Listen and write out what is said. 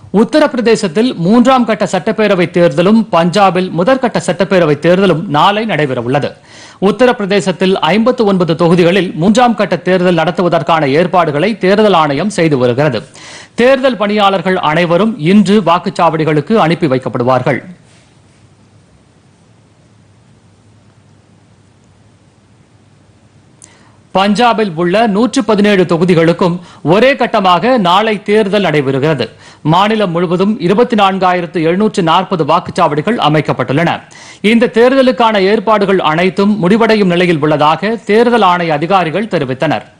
உத்தரப்பிரதேசத்தில் 3ஆம் கட்ட சட்டப்பேரவைத் தேர்தலும் பஞ்சாபில் முதற்கட்ட சட்டப்பேரவைத் தேர்தலும் நாளை நடைபெறவுள்ளது. உத்தரப்பிரதேசத்தில் 59 தொகுதிகளில் 3ஆம் கட்ட தேர்தல் நடத்துவதற்கான ஏற்பாடுகளை தேர்தல் ஆணையம் செய்து வருகிறது. தேர்தல் பணியாளர்கள் அனைவரும் இன்று வாக்குச்சாவடிகளுக்கு அனுப்பி வைக்கப்படுவார்கள். பஞ்சாபில் உள்ள 117 தொகுதிகளுக்கும் ஒரே கட்டமாக நாளை தேர்தல் நடைபெறுகிறது. மாநிலம் முழுவதும் 24,740 வாக்குச்சாவடிகள் அமைக்கப்பட்டுள்ளன. இந்த தேர்தலுக்கான ஏற்பாடுகள் அனைத்தும் முடிவடையும் நிலையில் உள்ளதாக தேர்தல் ஆணைய அதிகாரிகள் தெரிவித்தனர்.